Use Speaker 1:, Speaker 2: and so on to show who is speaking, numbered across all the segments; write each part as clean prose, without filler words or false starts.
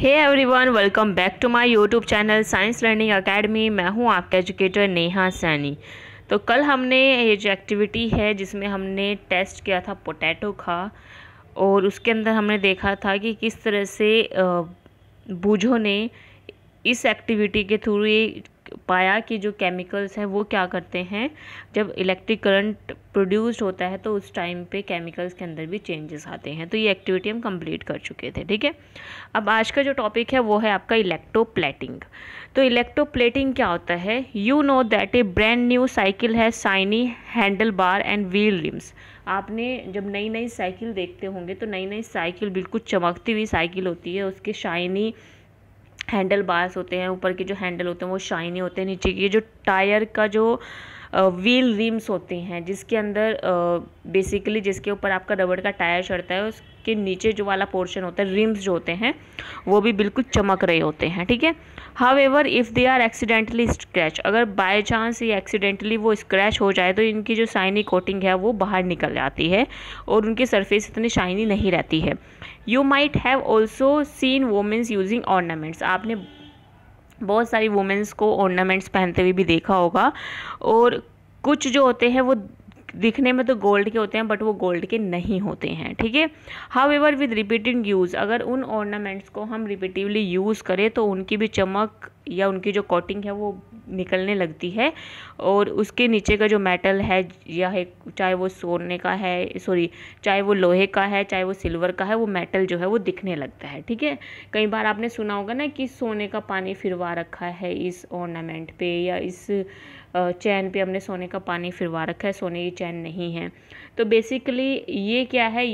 Speaker 1: Hey everyone, welcome back to my YouTube channel science learning academy. मैं हूं आपका educator Neha Saini. तो कल हमने ये जो एक्टिविटी है जिसमें हमने टेस्ट किया था पोटैटो का, और उसके अंदर हमने देखा था कि किस तरह से बूझों ने इस एक्टिविटी के थ्रू ये पाया कि जो केमिकल्स हैं वो क्या करते हैं, जब इलेक्ट्रिक करंट प्रोड्यूस्ड होता है तो उस टाइम पे केमिकल्स के अंदर भी चेंजेस आते हैं। तो ये एक्टिविटी हम कंप्लीट कर चुके थे, ठीक है। अब आज का जो टॉपिक है वो है आपका इलेक्ट्रोप्लेटिंग। तो इलेक्ट्रोप्लेटिंग क्या होता है? You know that a brand new cycle है shiny handle bar and wheel rims. आपने जब नई नई साइकिल देखते होंगे तो नई नई साइकिल बिल्कुल चमकती हुई साइकिल होती है, उसके शाइनी हैंडल बार्स होते हैं, ऊपर के जो हैंडल होते हैं वो शाइनी होते हैं, नीचे की जो टायर का जो व्हील रिम्स होते हैं जिसके अंदर बेसिकली जिसके ऊपर आपका रबड़ का टायर चढ़ता है उसके नीचे जो वाला पोर्शन होता है, रिम्स जो होते हैं वो भी बिल्कुल चमक रहे होते हैं, ठीक है। However if they are accidentally scratch, अगर बाय चांस ये एक्सीडेंटली वो स्क्रैच हो जाए तो इनकी जो शाइनी कोटिंग है वो बाहर निकल जाती है और उनकी सरफेस इतनी शाइनी नहीं रहती है। You might have also seen womens using ornaments, आपने बहुत सारी वुमेन्स को ऑर्नामेंट्स पहनते हुए भी देखा होगा, और कुछ जो होते हैं वो दिखने में तो गोल्ड के होते हैं बट वो गोल्ड के नहीं होते हैं, ठीक है। हाउएवर विद रिपीटेड यूज़, अगर उन ऑर्नामेंट्स को हम रिपीटिवली यूज़ करें तो उनकी भी चमक या उनकी जो कोटिंग है वो निकलने लगती है, और उसके नीचे का जो मेटल है या चाहे वो सोने का है, चाहे वो लोहे का है, चाहे वो सिल्वर का है, वो मेटल जो है वो दिखने लगता है, ठीक है। कई बार आपने सुना होगा ना कि सोने का पानी फिरवा रखा है इस ऑर्नामेंट पे, या इस चैन पे हमने सोने का पानी फिरवा रखा है, सोने की चैन नहीं है। तो बेसिकली ये क्या है,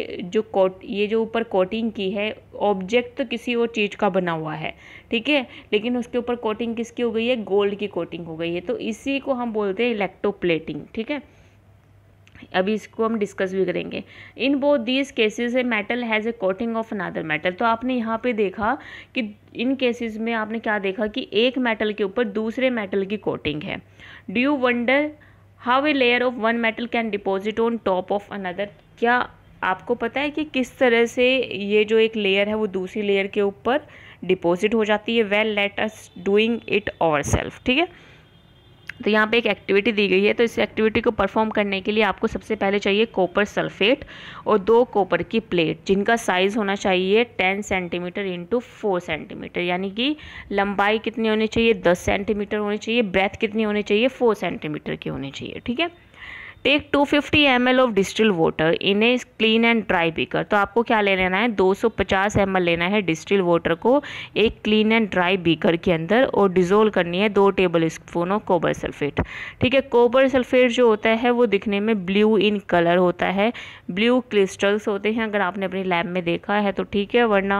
Speaker 1: ये जो ऊपर कोटिंग की है ऑब्जेक्ट तो किसी और चीज़ का बना हुआ है, ठीक है, लेकिन उसके ऊपर कोटिंग किसकी हो गई है? गोल्ड की कोटिंग हो गई है। तो इसी को हम बोलते हैं इलेक्ट्रोप्लेटिंग, ठीक है। अभी इसको हम डिस्कस भी करेंगे। In both these cases a metal has a coating of another metal. तो आपने यहाँ पे देखा कि इन केसेस में आपने क्या देखा कि एक मेटल के ऊपर दूसरे मेटल की कोटिंग है। Do you wonder how a layer of one metal can deposit on top of another? क्या आपको पता है कि किस तरह से ये जो एक लेयर है वो दूसरी लेयर के ऊपर डिपॉजिट हो जाती है? Well let us doing it ourselves, ठीक है। तो यहाँ पे एक एक्टिविटी दी गई है, तो इस एक्टिविटी को परफॉर्म करने के लिए आपको सबसे पहले चाहिए कॉपर सल्फेट और 2 कॉपर की प्लेट, जिनका साइज़ होना चाहिए 10 सेंटीमीटर इंटू 4 सेंटीमीटर, यानी कि लंबाई कितनी होनी चाहिए? 10 सेंटीमीटर होनी चाहिए, ब्रेथ कितनी होनी चाहिए? 4 सेंटीमीटर की होनी चाहिए, ठीक है। Take 250 ml of distil water in a clean and dry beaker. तो आपको क्या ले लेना है? 250 ml लेना है डिस्टिल वाटर को एक क्लीन एंड ड्राई बीकर के अंदर, और डिज़ोल्व करनी है 2 table spoon of copper sulphate, ठीक है। कॉपर सल्फेट जो होता है वो दिखने में ब्लू इन कलर होता है, ब्लू क्रिस्टल्स होते हैं, अगर आपने अपनी लैब में देखा है तो ठीक है, वरना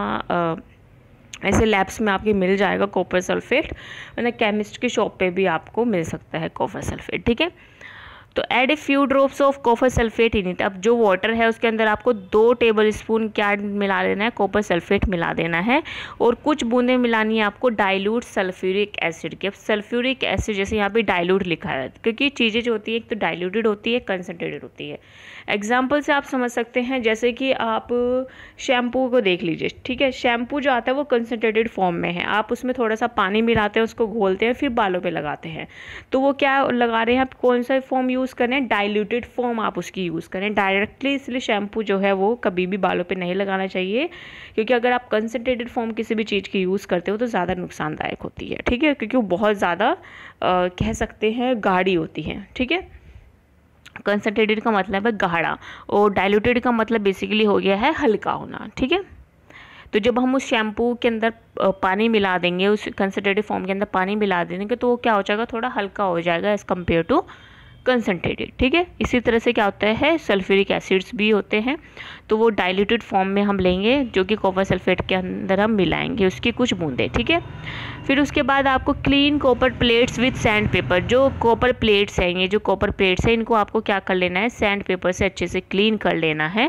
Speaker 1: ऐसे लैब्स में आपके मिल जाएगा कॉपर सल्फेट, वरना केमिस्ट की शॉप पे भी आपको मिल सकता है कॉपर सल्फेट, ठीक है। तो add a few drops of copper sulphate in it. अब जो वाटर है उसके अंदर आपको 2 टेबल स्पून क्या मिला देना है? कॉपर सल्फेट मिला देना है, और कुछ बूंदें मिलानी है आपको डाइल्यूट सल्फ्यूरिक एसिड के। सल्फ्यूरिक एसिड जैसे यहाँ पे डाइल्यूट लिखा है, क्योंकि चीज़ें जो होती है एक तो डाइल्यूटेड होती है, कंसनट्रेटेड होती है। एग्जाम्पल से आप समझ सकते हैं, जैसे कि आप शैम्पू को देख लीजिए, ठीक है। शैम्पू जो आता है वो कंसनट्रेटेड फॉर्म में है, आप उसमें थोड़ा सा पानी मिलाते हैं, उसको घोलते हैं, फिर बालों पे लगाते हैं। तो वो क्या लगा रहे हैं आप? कौन सा फॉर्म यूज़ करें? डाइल्यूटेड फॉर्म आप उसकी यूज़ करें डायरेक्टली। इसलिए शैम्पू जो है वो कभी भी बालों पे नहीं लगाना चाहिए, क्योंकि अगर आप कंसनट्रेटेड फॉर्म किसी भी चीज़ की यूज़ करते हो तो ज़्यादा नुकसानदायक होती है, ठीक है, क्योंकि वो बहुत ज़्यादा कह सकते हैं गाढ़ी होती है, ठीक है। कंसनट्रेटेड का मतलब है गाढ़ा, और डाइल्यूटेड का मतलब बेसिकली हो गया है हल्का होना, ठीक है। तो जब हम उस शैम्पू के अंदर पानी मिला देंगे, उस कंसनट्रेटेड फॉर्म के अंदर पानी मिला देंगे, तो वो क्या हो जाएगा? थोड़ा हल्का हो जाएगा एज़ कम्पेयर टू कंसनट्रेटेड, ठीक है। इसी तरह से क्या होता है, सल्फ्यूरिक एसिड्स भी होते हैं, तो वो डाइल्यूटेड फॉर्म में हम लेंगे, जो कि कॉपर सल्फेट के अंदर हम मिलाएंगे उसकी कुछ बूंदें, ठीक है। फिर उसके बाद आपको clean copper plates with sand paper. जो कॉपर प्लेट्स हैं, ये जो कॉपर प्लेट्स हैं, इनको आपको क्या कर लेना है? सैंड पेपर से अच्छे से क्लीन कर लेना है।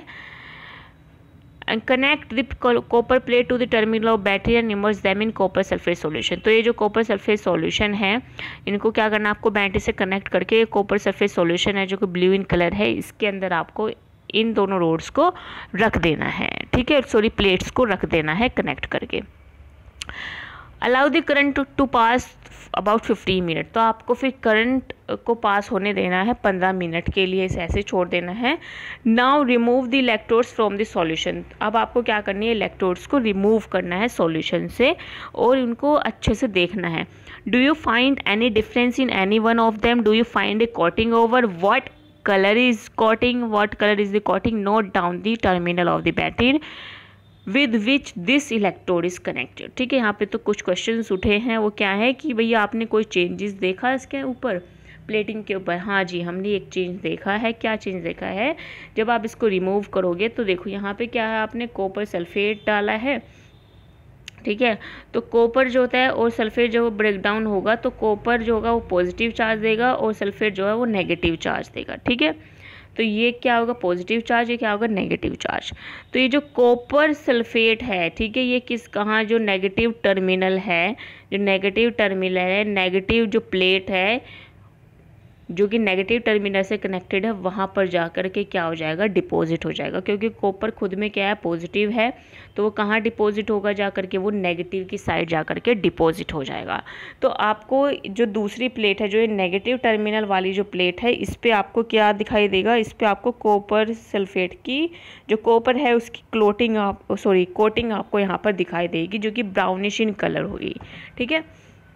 Speaker 1: And connect the copper plate to the terminal of battery and immerse them in copper sulphate solution. तो ये जो कॉपर सल्फेट सॉल्यूशन है, इनको क्या करना है? आपको बैटरी से कनेक्ट करके कॉपर सल्फेट सॉल्यूशन है जो कि ब्लू इन कलर है, इसके अंदर आपको इन दोनों रोड्स को रख देना है, ठीक है, प्लेट्स को रख देना है कनेक्ट करके। Allow the current to pass about 15 minute, तो आपको फिर करंट को पास होने देना है 15 मिनट के लिए, इसे ऐसे छोड़ देना है। Now remove the electrodes from the solution, अब आपको क्या करनी है, इलेक्ट्रोड्स को रिमूव करना है सॉल्यूशन से और उनको अच्छे से देखना है। Do you find any difference in any one of them, do you find a coating over, what colour is coating, what colour is the coating, note down the terminal of the battery with which this electrode is connected. ठीक है, यहाँ पे तो कुछ questions उठे हैं, वो क्या है कि भैया आपने कोई चेंजेस देखा इसके ऊपर, प्लेटिंग के ऊपर। हाँ जी, हमने एक चेंज देखा है। क्या चेंज देखा है, जब आप इसको रिमूव करोगे तो देखो यहाँ पे क्या है, आपने कॉपर सल्फेट डाला है। ठीक है, तो कॉपर जो होता है और सल्फेट जो ब्रेक डाउन होगा तो कॉपर जो होगा वो पॉजिटिव चार्ज देगा और सल्फेट जो है वो नेगेटिव चार्ज देगा। ठीक है, तो ये क्या होगा, पॉजिटिव चार्ज, ये क्या होगा, नेगेटिव चार्ज। तो ये जो कॉपर सल्फेट है, ठीक है, ये किस कहाँ जो नेगेटिव टर्मिनल है, जो नेगेटिव टर्मिनल है, नेगेटिव जो प्लेट है जो कि नेगेटिव टर्मिनल से कनेक्टेड है, वहाँ पर जा कर के क्या हो जाएगा, डिपॉजिट हो जाएगा। क्योंकि कॉपर खुद में क्या है, पॉजिटिव है, तो वो कहाँ डिपॉजिट होगा, जा कर के वो नेगेटिव की साइड जा कर के डिपॉजिट हो जाएगा। तो आपको जो दूसरी प्लेट है, जो ये नेगेटिव टर्मिनल वाली जो प्लेट है, इस पर आपको क्या दिखाई देगा, इस पर आपको कॉपर सल्फेट की जो कॉपर है उसकी कोटिंग आपको यहाँ पर दिखाई देगी, जो कि ब्राउनिश इन कलर होगी। ठीक है,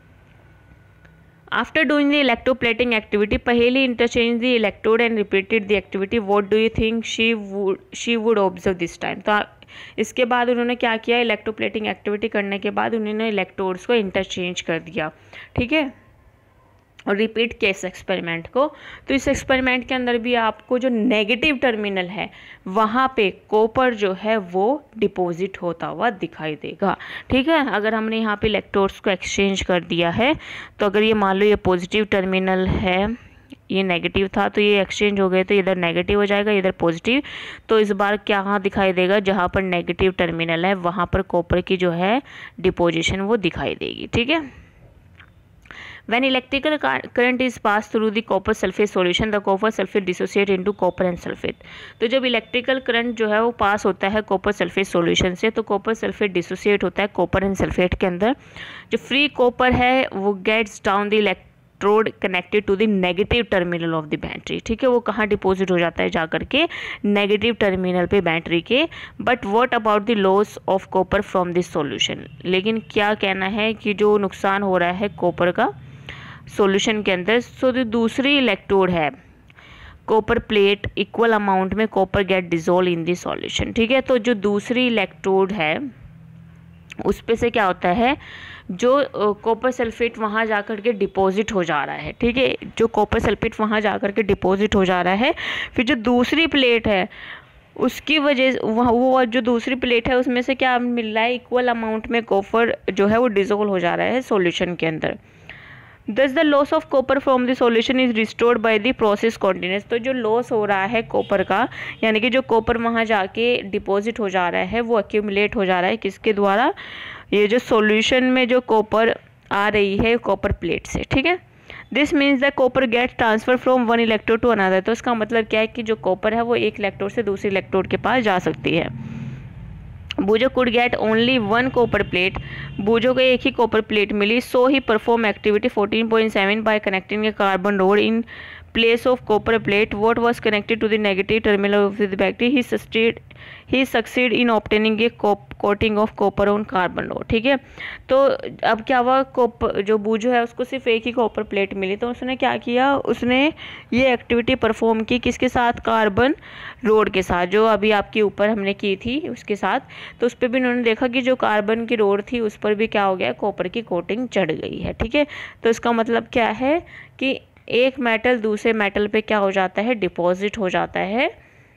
Speaker 1: after doing the electroplating activity, Paheli interchanged the electrode and repeated the activity. What do you think she would observe this time? तो इसके बाद उन्होंने क्या किया, इलेक्ट्रोप्लेटिंग एक्टिविटी करने के बाद उन्होंने इलेक्ट्रोड्स को इंटरचेंज कर दिया। ठीक है, और रिपीट किया इस एक्सपेरिमेंट को। तो इस एक्सपेरिमेंट के अंदर भी आपको जो नेगेटिव टर्मिनल है वहाँ पे कॉपर जो है वो डिपॉजिट होता हुआ दिखाई देगा। ठीक है, अगर हमने यहाँ पे इलेक्ट्रोड्स को एक्सचेंज कर दिया है, तो अगर ये मान लो ये पॉजिटिव टर्मिनल है, ये नेगेटिव था, तो ये एक्सचेंज हो गए, तो इधर नेगेटिव हो जाएगा, इधर पॉजिटिव। तो इस बार क्या दिखाई देगा, जहाँ पर नेगेटिव टर्मिनल है वहाँ पर कॉपर की जो है डिपोजिशन वो दिखाई देगी। ठीक है, when electrical current is passed through the copper sulfate solution, the copper sulfate dissociate into copper and sulfate। तो जब इलेक्ट्रिकल करंट जो है वो पास होता है कॉपर सल्फेट सॉल्यूशन से, तो कॉपर सल्फेट डिसोसिएट होता है कॉपर एंड सल्फेट के अंदर। जो फ्री कॉपर है वो gets down the electrode connected to the negative terminal of the battery. ठीक है, वो कहाँ डिपॉजिट हो जाता है, जाकर के नेगेटिव टर्मिनल पे बैटरी के। But what about the loss of copper from this solution, लेकिन क्या कहना है कि जो नुकसान हो रहा है कॉपर का सॉल्यूशन के अंदर। सो जो दूसरी इलेक्ट्रोड है कॉपर प्लेट, इक्वल अमाउंट में copper get dissolve in the solution. ठीक है, तो जो दूसरी इलेक्ट्रोड है उस पे से क्या होता है, जो कॉपर सल्फेट वहाँ जाकर के डिपॉजिट हो जा रहा है। ठीक है, जो कॉपर सल्फेट वहाँ जाकर के डिपॉजिट हो जा रहा है, फिर जो दूसरी प्लेट है उसकी वजह वो जो दूसरी प्लेट है उसमें से क्या मिल रहा है, इक्वल अमाउंट में कॉपर जो है वो डिजोल्व हो जा रहा है सॉल्यूशन के अंदर। Thus the loss of copper from the solution is restored by the process continuous। तो जो लॉस हो रहा है कॉपर का, यानी कि जो कॉपर वहाँ जाके डिपॉजिट हो जा रहा है वो एक्यूमुलेट हो जा रहा है किसके द्वारा, ये जो सॉल्यूशन में जो कॉपर आ रही है कॉपर प्लेट से। ठीक है, this means the copper get transfer from one electrode to another. तो इसका मतलब क्या है कि जो कॉपर है वो एक इलेक्ट्रोड से दूसरे इलेक्ट्रोड के पास जा सकती है। Boojho could get only one copper plate, Boojho को एक ही कॉपर प्लेट मिली। So he perform activity 14.7 by connecting a carbon rod in place of copper plate what was connected to the negative terminal of the battery। he succeed in obtaining a coating of copper on carbon rod। ठीक है, तो अब क्या हुआ, copper जो बूजो है उसको सिर्फ एक ही कॉपर प्लेट मिली, तो उसने क्या किया, उसने ये एक्टिविटी परफॉर्म की किसके साथ, कार्बन रोड के साथ, जो अभी आपके ऊपर हमने की थी उसके साथ। तो उस पर भी उन्होंने देखा कि जो कार्बन की रोड थी उस पर भी क्या हो गया, कॉपर की कोटिंग चढ़ गई है। ठीक है, तो इसका मतलब क्या है कि एक मेटल दूसरे मेटल पे क्या हो जाता है, डिपॉजिट हो जाता है,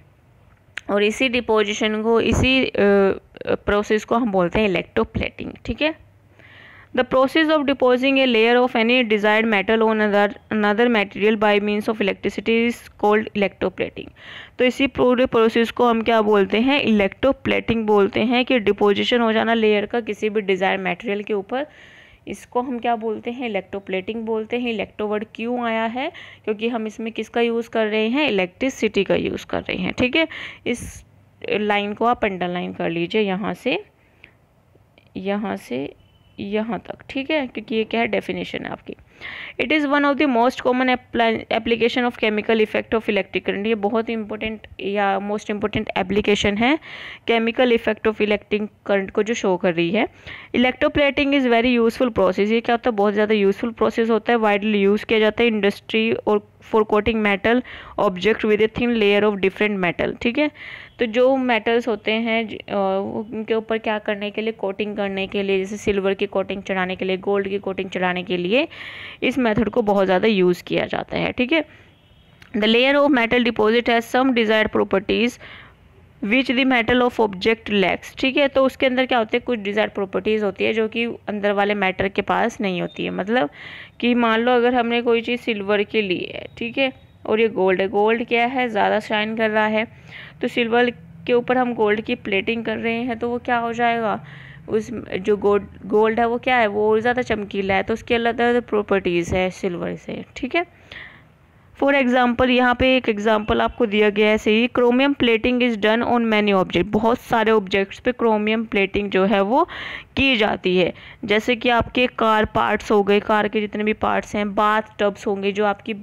Speaker 1: और इसी डिपोजिशन को, इसी प्रोसेस को हम बोलते हैं इलेक्ट्रोप्लेटिंग। ठीक है, the process of depositing a layer of any desired metal on another material by means of electricity is called electroplating. तो इसी पूरे प्रोसेस को हम क्या बोलते हैं, इलेक्ट्रोप्लेटिंग बोलते हैं, कि डिपोजिशन हो जाना लेयर का किसी भी डिजायर्ड मटेरियल के ऊपर, इसको हम क्या बोलते हैं, इलेक्ट्रोप्लेटिंग बोलते हैं। इलेक्ट्रो वर्ड क्यों आया है, क्योंकि हम इसमें किसका यूज़ कर रहे हैं, इलेक्ट्रिसिटी का यूज़ कर रहे हैं। ठीक है, इस लाइन को आप अंडरलाइन कर लीजिए, यहाँ से यहाँ तक, ठीक है, क्योंकि ये क्या है, डेफिनेशन है आपकी। It is one of the most common application of chemical effect of electric current. ये बहुत इंपॉर्टेंट या मोस्ट इंपॉर्टेंट एप्लीकेशन है chemical effect of electric current को जो शो कर रही है। Electroplating is very useful process. ये क्या होता है, बहुत ज़्यादा यूजफुल प्रोसेस होता है, वाइडली यूज़ किया जाता है इंडस्ट्री और for coating metal object with a thin layer of different metal, ठीक है। तो जो मेटल्स होते हैं उनके ऊपर क्या करने के लिए, कोटिंग करने के लिए, जैसे सिल्वर की कोटिंग चढ़ाने के लिए, गोल्ड की कोटिंग चढ़ाने के लिए इस मेथड को बहुत ज़्यादा यूज़ किया जाता है, ठीक है। The layer of metal deposit has some desired properties which the metal of object lacks, ठीक है। तो उसके अंदर क्या होते हैं, कुछ डिजायर्ड प्रॉपर्टीज़ होती है जो कि अंदर वाले मैटर के पास नहीं होती है। मतलब कि मान लो अगर हमने कोई चीज़ सिल्वर की ली है, ठीक है, और ये गोल्ड है, गोल्ड क्या है, ज़्यादा शाइन कर रहा है, तो सिल्वर के ऊपर हम गोल्ड की प्लेटिंग कर रहे हैं, तो वो क्या हो जाएगा, उस जो गोल्ड है वो क्या है, वो ज़्यादा चमकीला है, तो उसकी अलग अलग प्रॉपर्टीज़ है सिल्वर से, ठीक है। फॉर एग्जाम्पल, यहाँ पे एक एग्जाम्पल आपको दिया गया है, सही, chromium plating is done on many object. बहुत सारे ऑब्जेक्ट्स पे क्रोमियम प्लेटिंग जो है वो की जाती है। जैसे कि आपके कार पार्ट्स हो गए, कार के जितने भी पार्ट्स हैं, बाथ टब्स होंगे, जो आपकी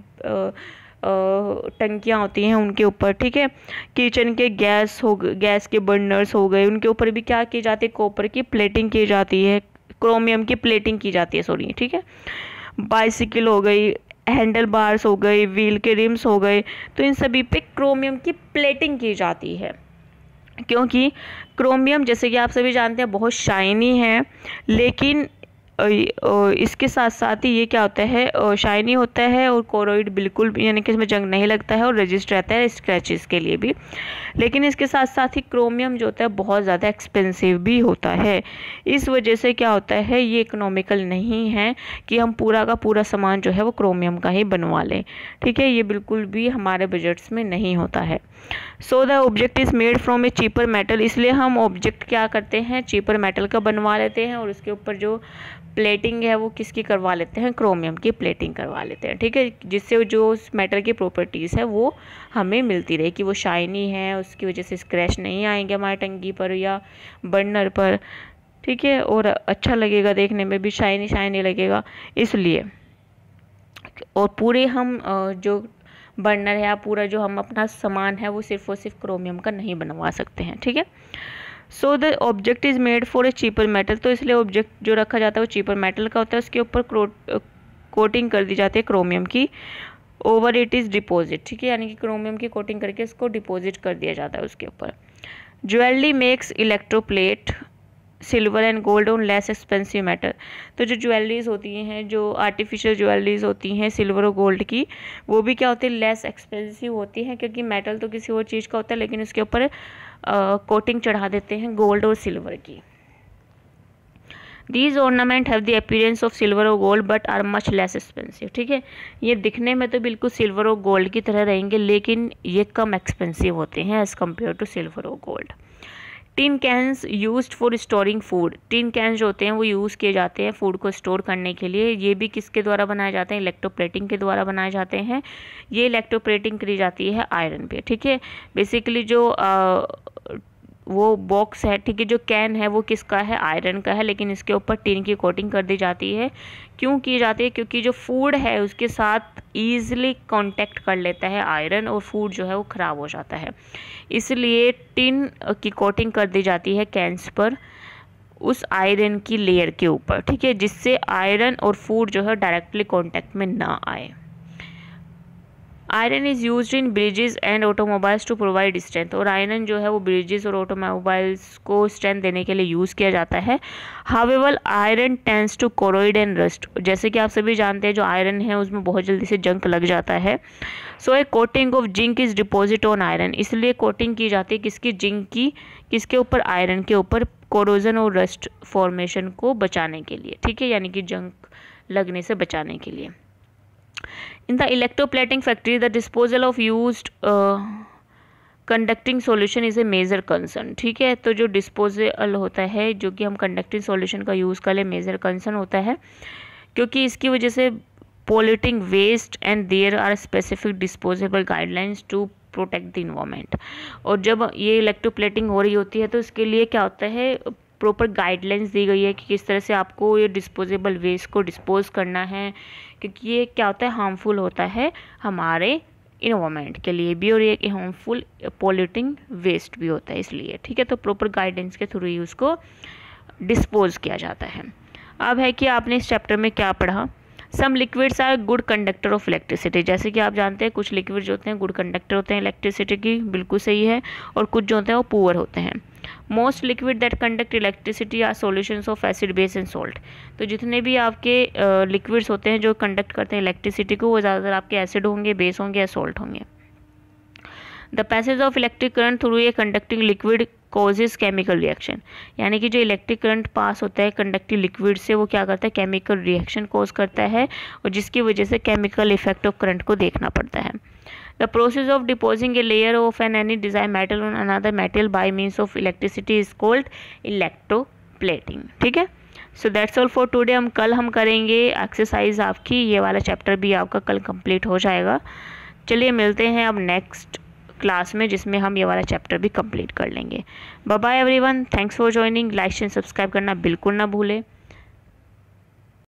Speaker 1: टंकियाँ होती हैं उनके ऊपर, ठीक है। किचन के गैस के बर्नर्स हो गए, उनके ऊपर भी क्या की जाती है, कॉपर की प्लेटिंग की जाती है, क्रोमियम की प्लेटिंग की जाती है, सॉरी, ठीक है। बाइसिकल हो गई, हैंडल बार्स हो गई, व्हील के रिम्स हो गए, तो इन सभी पे क्रोमियम की प्लेटिंग की जाती है, क्योंकि क्रोमियम जैसे कि आप सभी जानते हैं बहुत शाइनी है, लेकिन इसके साथ साथ ही ये क्या होता है, शाइनी होता है और कोरोइड बिल्कुल यानी कि इसमें जंग नहीं लगता है और रेजिस्ट रहता है स्क्रैचेस के लिए भी। लेकिन इसके साथ साथ ही क्रोमियम जो होता है बहुत ज़्यादा एक्सपेंसिव भी होता है। इस वजह से क्या होता है, ये इकोनॉमिकल नहीं है कि हम पूरा का पूरा सामान जो है वो क्रोमियम का ही बनवा लें, ठीक है। ये बिल्कुल भी हमारे बजट्स में नहीं होता है। So the object is made from a cheaper metal, इसलिए हम ऑब्जेक्ट क्या करते हैं, चीपर मेटल का बनवा लेते हैं, और उसके ऊपर जो प्लेटिंग है वो किसकी करवा लेते हैं, क्रोमियम की प्लेटिंग करवा लेते हैं, ठीक है। जिससे जो उस मेटल की प्रॉपर्टीज़ है वो हमें मिलती रहे, कि वो शाइनी है, उसकी वजह से स्क्रैच नहीं आएंगे हमारे टंकी पर या बर्नर पर, ठीक है, और अच्छा लगेगा, देखने में भी शाइनी शाइनी लगेगा इसलिए। और पूरे हम जो बर्नर है या पूरा जो हम अपना सामान है वो सिर्फ और सिर्फ क्रोमियम का नहीं बनवा सकते हैं, ठीक है। So the object is made for a cheaper metal, तो इसलिए ऑब्जेक्ट जो रखा जाता है वो चीपर मेटल का होता है, उसके ऊपर कोटिंग कर दी जाती है क्रोमियम की, ओवर इट इज़ डिपॉजिट, ठीक है, यानी कि क्रोमियम की कोटिंग करके इसको डिपॉजिट कर दिया जाता है उसके ऊपर। Jewellery makes electroplate silver and gold on less expensive metal, तो जो ज्वेलरीज होती हैं, जो आर्टिफिशियल ज्वेलरीज होती हैं सिल्वर और गोल्ड की, वो भी क्या होती है, लेस एक्सपेंसिव होती हैं, क्योंकि मेटल तो किसी और चीज़ का होता है, लेकिन उसके ऊपर कोटिंग चढ़ा देते हैं गोल्ड और सिल्वर की। These ornament have the appearance of silver और gold but are much less expensive, ठीक है। ये दिखने में तो बिल्कुल सिल्वर और गोल्ड की तरह रहेंगे, लेकिन ये कम एक्सपेंसिव होते हैं एज़ कम्पेयर टू सिल्वर और gold. Tin cans used for storing food, tin cans जो होते हैं वो यूज़ किए जाते हैं फूड को स्टोर करने के लिए। ये भी किसके द्वारा बनाए जाते हैं, इलेक्ट्रोप्लेटिंग के द्वारा बनाए जाते हैं। ये इलेक्ट्रोप्लेटिंग करी जाती है आयरन पे, ठीक है। बेसिकली जो वो बॉक्स है, ठीक है, जो कैन है वो किसका है, आयरन का है, लेकिन इसके ऊपर टिन की कोटिंग कर दी जाती है। क्यों की जाती है, क्योंकि जो फूड है उसके साथ ईजिली कांटेक्ट कर लेता है आयरन, और फूड जो है वो ख़राब हो जाता है, इसलिए टिन की कोटिंग कर दी जाती है कैंस पर उस आयरन की लेयर के ऊपर, ठीक है, जिससे आयरन और फूड जो है डायरेक्टली कांटेक्ट में ना आए। Iron is used in bridges and automobiles to provide strength, और आयरन जो है वो ब्रिजेस और ऑटोमोबाइल्स को स्ट्रेंथ देने के लिए यूज़ किया जाता है। However iron tends to corrode and rust, जैसे कि आप सभी जानते हैं जो आयरन है उसमें बहुत जल्दी से जंग लग जाता है। So a coating of zinc is deposit on iron, इसलिए कोटिंग की जाती है किसकी, जिंक की, किसके ऊपर, आयरन के ऊपर, कोरोजन और रस्ट फॉर्मेशन को बचाने के लिए, ठीक है, यानी कि जंग लगने से बचाने के लिए। In the electroplating factory, the disposal of used conducting solution is a major concern, ठीक है। तो जो डिस्पोजल होता है जो कि हम कंडक्टिंग सॉल्यूशन का यूज़ कर ले, मेजर कंसर्न होता है, क्योंकि इसकी वजह से polluting waste and there are specific disposable guidelines to protect the environment। और जब ये इलेक्ट्रोप्लेटिंग हो रही होती है तो इसके लिए क्या होता है, प्रॉपर गाइडलाइंस दी गई है कि किस तरह से आपको ये डिस्पोजेबल वेस्ट को डिस्पोज करना है, क्योंकि ये क्या होता है, हार्मफुल होता है हमारे इन्वायरमेंट के लिए भी और ये हार्मफुल पॉल्यूटिंग वेस्ट भी होता है इसलिए, ठीक है। तो प्रॉपर गाइडेंस के थ्रू ही उसको डिस्पोज किया जाता है। अब है कि आपने इस चैप्टर में क्या पढ़ा। Some liquids are good conductor of electricity, जैसे कि आप जानते हैं कुछ लिक्विड जो होते हैं गुड कंडक्टर होते हैं इलेक्ट्रिसिटी की, बिल्कुल सही है, और कुछ जो होते हैं वो पुअर होते हैं। Most liquid that conduct electricity are solutions of acid base and salt, तो जितने भी आपके लिक्विड्स होते हैं जो कंडक्ट करते हैं इलेक्ट्रिसिटी को, वो ज़्यादातर आपके एसिड होंगे, बेस होंगे या सॉल्ट होंगे। The passage of electric current through a conducting liquid causes chemical reaction, यानी कि जो इलेक्ट्रिक करंट पास होता है कंडक्टिंग लिक्विड से वो क्या करता है, केमिकल रिएक्शन कॉज करता है, और जिसकी वजह से केमिकल इफेक्ट ऑफ करंट को देखना पड़ता है। The process of depositing a layer of an any desired metal on another metal by means of electricity is called electroplating, ठीक है। So that's all for today. हम करेंगे एक्सरसाइज आपकी, ये वाला चैप्टर भी आपका कल कंप्लीट हो जाएगा। चलिए मिलते हैं अब नेक्स्ट क्लास में, जिसमें हम ये वाला चैप्टर भी कंप्लीट कर लेंगे। Bye bye everyone, thanks for joining. Like and subscribe करना बिल्कुल ना भूलें।